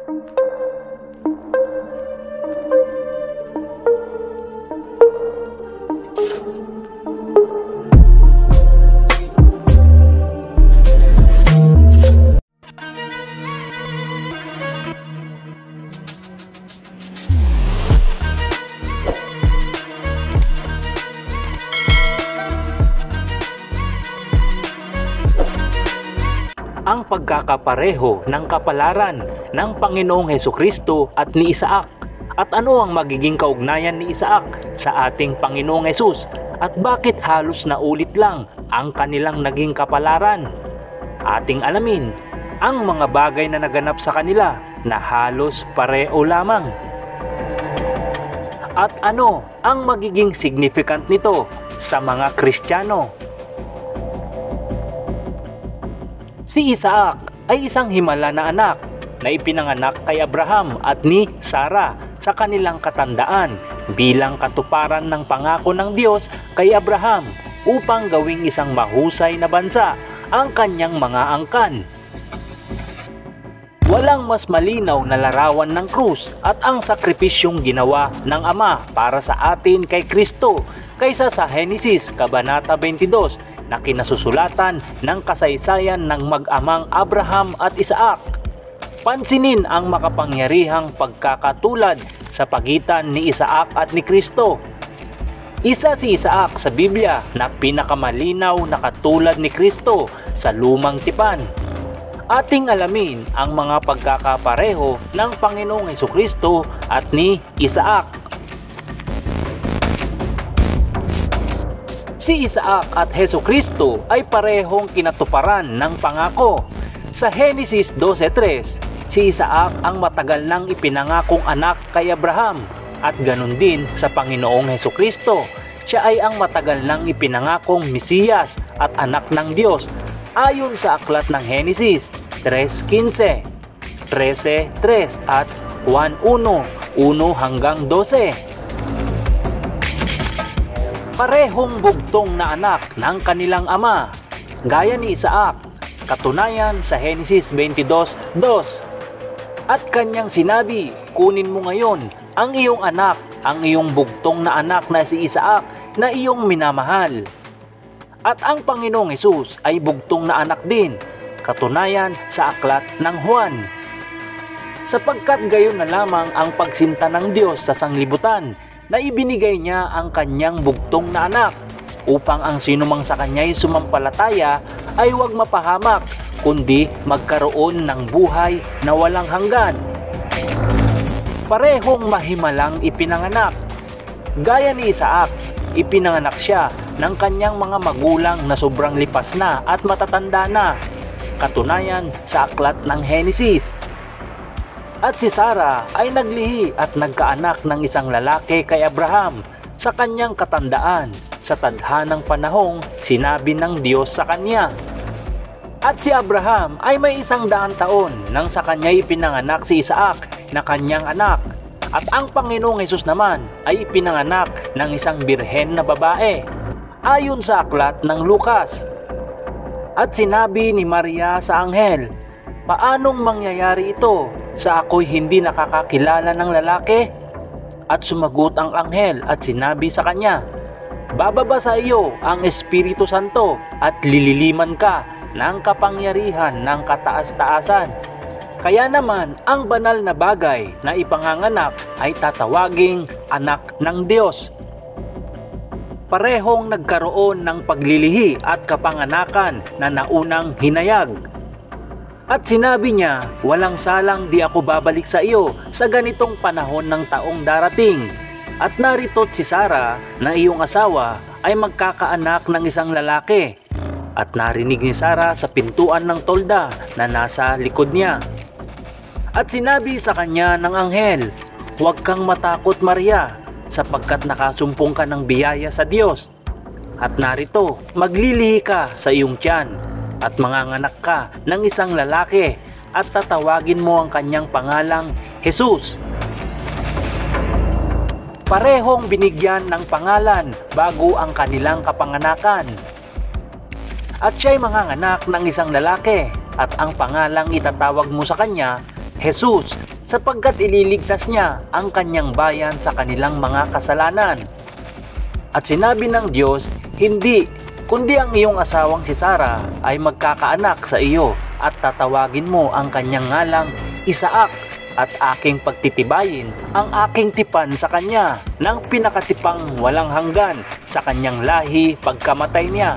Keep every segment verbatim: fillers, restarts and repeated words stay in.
Ang pagkakapareho ng kapalaran ng Panginoong Hesukristo at ni Isaac, at ano ang magiging kaugnayan ni Isaac sa ating Panginoong Hesus, at bakit halos na ulit lang ang kanilang naging kapalaran. Ating alamin ang mga bagay na naganap sa kanila na halos pareho lamang. At ano ang magiging significant nito sa mga Kristiyano. Si Isaac ay isang himala na anak na ipinanganak kay Abraham at ni Sarah sa kanilang katandaan bilang katuparan ng pangako ng Diyos kay Abraham upang gawing isang mahusay na bansa ang kanyang mga angkan. Walang mas malinaw na larawan ng krus at ang sakripisyong ginawa ng Ama para sa atin kay Kristo kaysa sa Henesis Kabanata twenty-two na kinasusulatan ng kasaysayan ng mag-amang Abraham at Isaac. Pansinin ang makapangyarihang pagkakatulad sa pagitan ni Isaac at ni Kristo. Isa si Isaac sa Biblia na pinakamalinaw na katulad ni Kristo sa lumang tipan. Ating alamin ang mga pagkakapareho ng Panginoong Hesukristo at ni Isaac. Si Isaac at Hesukristo ay parehong kinatuparan ng pangako. Sa Henesis twelve three, si Isaac ang matagal nang ipinangakong anak kay Abraham, at ganun din sa Panginoong Hesukristo. Siya ay ang matagal nang ipinangakong Mesiyas at anak ng Diyos ayon sa aklat ng Henesis three fifteen, thirteen three at one one, one hanggang twelve. Parehong bugtong na anak ng kanilang ama, gaya ni Isaac, katunayan sa Henesis twenty-two two. At kanyang sinabi, kunin mo ngayon ang iyong anak, ang iyong bugtong na anak na si Isaac na iyong minamahal. At ang Panginoong Hesus ay bugtong na anak din, katunayan sa aklat ng Juan. Sapagkat gayon na lamang ang pagsinta ng Diyos sa sanglibutan, na ibinigay niya ang kanyang bugtong na anak upang ang sinumang sa kanya'y sumampalataya ay huwag mapahamak kundi magkaroon ng buhay na walang hanggan. Parehong mahimalang ipinanganak. Gaya ni Isaac, ipinanganak siya ng kanyang mga magulang na sobrang lipas na at matatanda na, katunayan sa aklat ng Henesis. At si Sarah ay naglihi at nagkaanak ng isang lalaki kay Abraham sa kanyang katandaan, sa tadhanang panahong sinabi ng Diyos sa kanya. At si Abraham ay may isang daan taon nang sa kanya ipinanganak si Isaac na kanyang anak. At ang Panginoong Hesus naman ay ipinanganak ng isang birhen na babae, ayon sa aklat ng Lucas. At sinabi ni Maria sa anghel, paanong mangyayari ito sa ako'y hindi nakakakilala ng lalaki? At sumagot ang anghel at sinabi sa kanya, bababa sa iyo ang Espiritu Santo at lililiman ka ng kapangyarihan ng kataas-taasan. Kaya naman ang banal na bagay na ipanganganak ay tatawaging anak ng Diyos. Parehong nagkaroon ng paglilihi at kapanganakan na naunang hinayag. At sinabi niya, walang salang di ako babalik sa iyo sa ganitong panahon ng taong darating. At narito't si Sarah na iyong asawa ay magkakaanak ng isang lalaki. At narinig ni Sarah sa pintuan ng tolda na nasa likod niya. At sinabi sa kanya ng anghel, huwag kang matakot Maria, sapagkat nakasumpong ka ng biyaya sa Diyos. At narito, maglilihi ka sa iyong tiyan at manganganak ka ng isang lalaki at tatawagin mo ang kanyang pangalang Jesus. Parehong binigyan ng pangalan bago ang kanilang kapanganakan. At siya'y manganganak ng isang lalaki at ang pangalang itatawag mo sa kanya, Jesus, sapagkat ililigtas niya ang kanyang bayan sa kanilang mga kasalanan. At sinabi ng Diyos, hindi, kundi ang iyong asawang si Sarah ay magkakaanak sa iyo at tatawagin mo ang kanyang ngalang Isaac, at aking pagtitibayin ang aking tipan sa kanya ng pinakatipang walang hanggan sa kanyang lahi pagkamatay niya.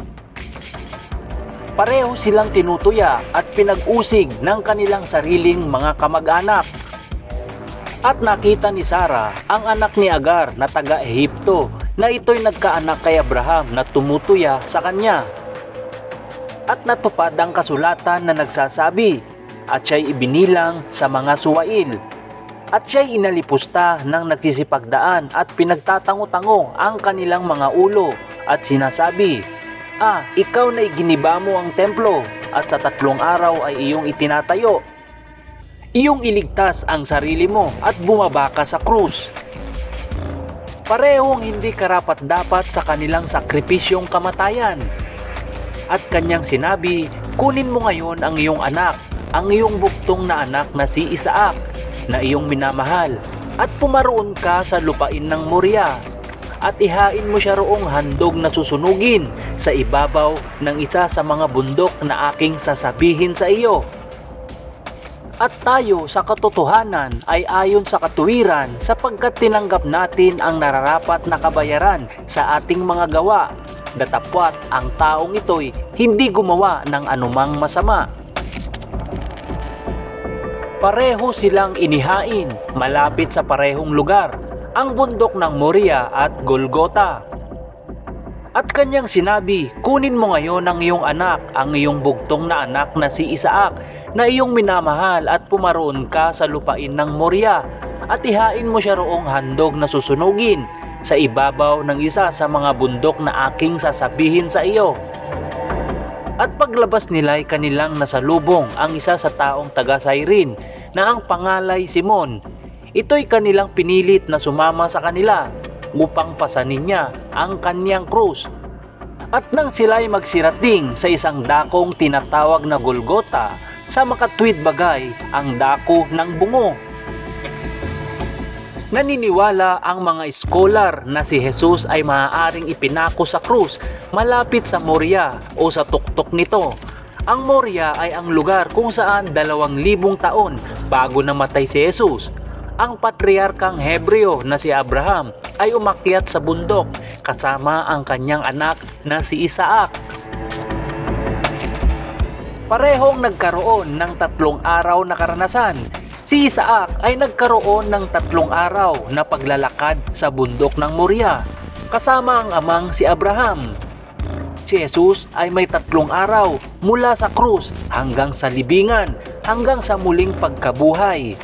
Pareho silang tinutuya at pinag-usig ng kanilang sariling mga kamag-anak. At nakita ni Sarah ang anak ni Agar na taga-Ehipto na ito'y nagkaanak kay Abraham na tumutuya sa kanya. At natupad ang kasulatan na nagsasabi, at siya'y ibinilang sa mga suwail. At siya'y inalipusta ng nagsisipagdaan at pinagtatango-tango ang kanilang mga ulo at sinasabi, ah, ikaw na iginiba mo ang templo at sa tatlong araw ay iyong itinatayo. Iyong iligtas ang sarili mo at bumaba ka sa krus. Parehong hindi karapat-dapat sa kanilang sakripisyong kamatayan. At kanyang sinabi, kunin mo ngayon ang iyong anak, ang iyong buktong na anak na si Isaac, na iyong minamahal, at pumaroon ka sa lupain ng Moria, at ihain mo siya roong handog na susunugin sa ibabaw ng isa sa mga bundok na aking sasabihin sa iyo. At tayo sa katotohanan ay ayon sa katuwiran sapagkat tinanggap natin ang nararapat na kabayaran sa ating mga gawa, datapwat ang taong ito'y hindi gumawa ng anumang masama. Pareho silang inihain malapit sa parehong lugar, ang bundok ng Moria at Golgota. At kanyang sinabi, kunin mo ngayon ang iyong anak, ang iyong bugtong na anak na si Isaac, na iyong minamahal, at pumaroon ka sa lupain ng Moria, at ihain mo siya roong handog na susunugin sa ibabaw ng isa sa mga bundok na aking sasabihin sa iyo. At paglabas nila'y kanilang nasalubong ang isa sa taong taga-Cyrene na ang pangalay Simon. Ito'y kanilang pinilit na sumama sa kanila upang pasanin niya ang kanyang krus. At nang sila'y magsirating sa isang dakong tinatawag na Golgota, sa makatwid bagay ang dako ng bungo. Naniniwala ang mga iskolar na si Jesus ay maaaring ipinako sa krus malapit sa Moria o sa tuktok nito. Ang Moria ay ang lugar kung saan dalawang libong taon bago namatay si Jesus, ang patriarkang Hebreo na si Abraham ay umakyat sa bundok kasama ang kanyang anak na si Isaac. Parehong nagkaroon ng tatlong araw na karanasan. Si Isaac ay nagkaroon ng tatlong araw na paglalakad sa bundok ng Moria kasama ang amang si Abraham. Si Jesus ay may tatlong araw mula sa krus hanggang sa libingan hanggang sa muling pagkabuhay.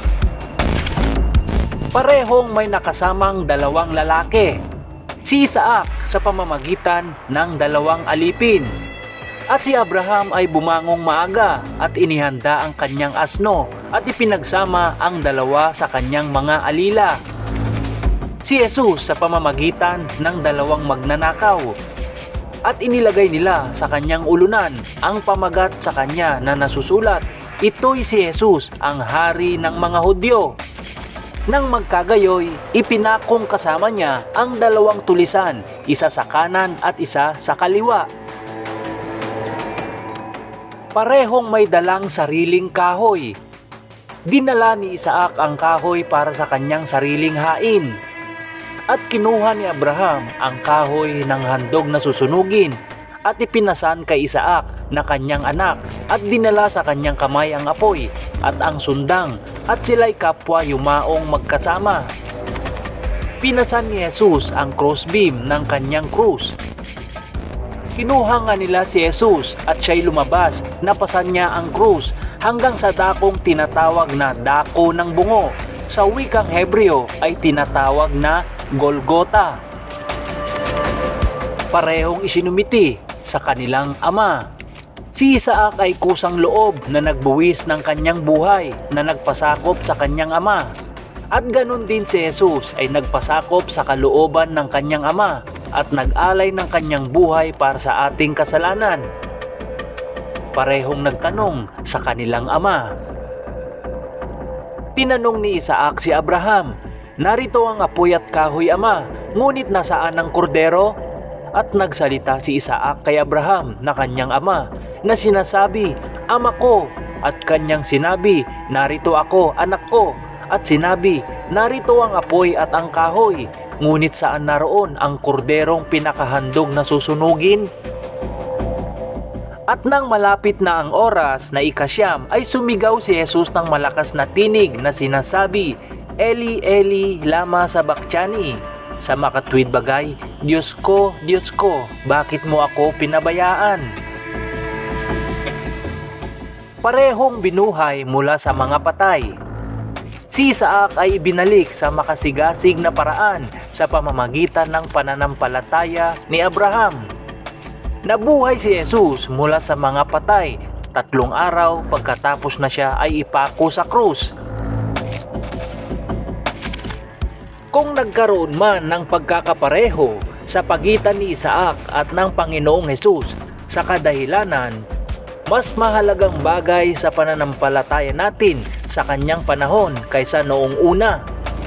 Parehong may nakasamang dalawang lalaki. Si Isaac sa pamamagitan ng dalawang alipin. At si Abraham ay bumangong maaga at inihanda ang kanyang asno at ipinagsama ang dalawa sa kanyang mga alila. Si Jesus sa pamamagitan ng dalawang magnanakaw. At inilagay nila sa kanyang ulunan ang pamagat sa kanya na nasusulat, ito'y si Jesus, ang hari ng mga Hudyo. Nang magkagayoy, ipinakong kasama niya ang dalawang tulisan, isa sa kanan at isa sa kaliwa. Parehong may dalang sariling kahoy. Dinala ni Isaac ang kahoy para sa kanyang sariling hain. At kinuha ni Abraham ang kahoy ng handog na susunugin at ipinasan kay Isaac na kanyang anak at dinala sa kanyang kamay ang apoy at ang sundang at sila'y kapwa yumaong magkasama. Pinasan ni Jesus ang crossbeam ng kanyang krus. Kinuha nga nila si Jesus at siya'y lumabas, napasan niya ang krus hanggang sa dakong tinatawag na dako ng bungo. Sa wikang Hebreo ay tinatawag na Golgota. Parehong isinumiti sa kanilang ama. Si Isaac ay kusang loob na nagbuwis ng kanyang buhay na nagpasakop sa kanyang ama. At ganun din si Jesus ay nagpasakop sa kalooban ng kanyang ama at nag-alay ng kanyang buhay para sa ating kasalanan. Parehong nagtanong sa kanilang ama. Tinanong ni Isaac si Abraham, "Narito ang apoy at kahoy, ama, ngunit nasaan ang kordero?" At nagsalita si Isaac kay Abraham na kanyang ama, na sinasabi, "Ama ko." At kanyang sinabi, "Narito ako, anak ko." At sinabi, "Narito ang apoy at ang kahoy, ngunit saan naroon ang korderong pinakahandog na susunugin?" At nang malapit na ang oras na ikasyam ay sumigaw si Jesus ng malakas na tinig na sinasabi, "Eli, Eli, lama sabachthani?" Sa makatwid bagay, "Diyos ko, Diyos ko, bakit mo ako pinabayaan?" Parehong binuhay mula sa mga patay. Si Isaac ay ibinalik sa makasigasig na paraan sa pamamagitan ng pananampalataya ni Abraham. Nabuhay si Jesus mula sa mga patay tatlong araw pagkatapos na siya ay ipako sa krus. Kung nagkaroon man ng pagkakapareho sa pagitan ni Isaac at ng Panginoong Jesus sa kadahilanan, mas mahalagang bagay sa pananampalataya natin sa kanyang panahon kaysa noong una.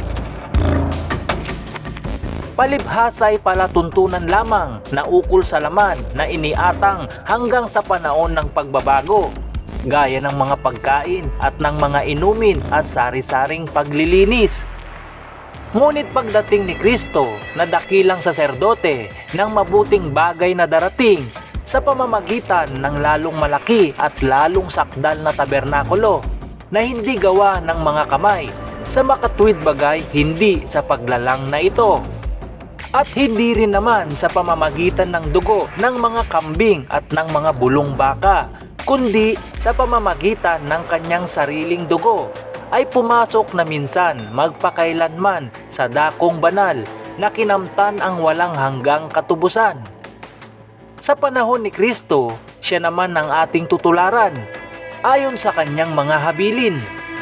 Palibhasa ay palatuntunan lamang na ukol sa laman na iniatang hanggang sa panahon ng pagbabago, gaya ng mga pagkain at ng mga inumin at sari-saring paglilinis. Ngunit pagdating ni Kristo na dakilang saserdote ng mabuting bagay na darating sa pamamagitan ng lalong malaki at lalong sakdal na tabernakulo na hindi gawa ng mga kamay, sa makatuwid bagay hindi sa paglalang na ito. At hindi rin naman sa pamamagitan ng dugo ng mga kambing at ng mga bulong baka, kundi sa pamamagitan ng kanyang sariling dugo, ay pumasok na minsan magpakailanman sa dakong banal na kinamtan ang walang hanggang katubusan. Sa panahon ni Kristo, siya naman ang ating tutularan, ayon sa kanyang mga habilin.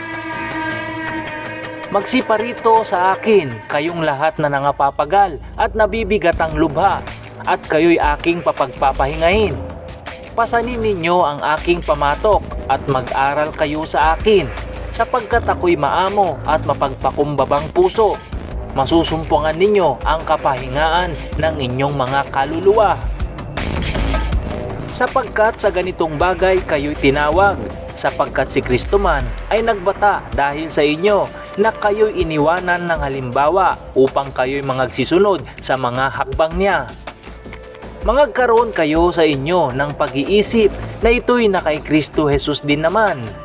"Magsiparito sa akin, kayong lahat na nangapapagal at nabibigatang lubha, at kayo'y aking papagpapahingahin. Pasanin ninyo ang aking pamatok at mag-aral kayo sa akin, sapagkat ako'y maamo at mapagpakumbabang puso. Masusumpungan ninyo ang kapahingaan ng inyong mga kaluluwa. Sapagkat sa ganitong bagay kayo'y tinawag, sapagkat si Kristo man ay nagbata dahil sa inyo na kayo'y iniwanan ng halimbawa upang kayo'y magsisunod sa mga hakbang niya. Mangagkaroon kayo sa inyo ng pag-iisip na ito'y na kay Kristo Jesus din naman,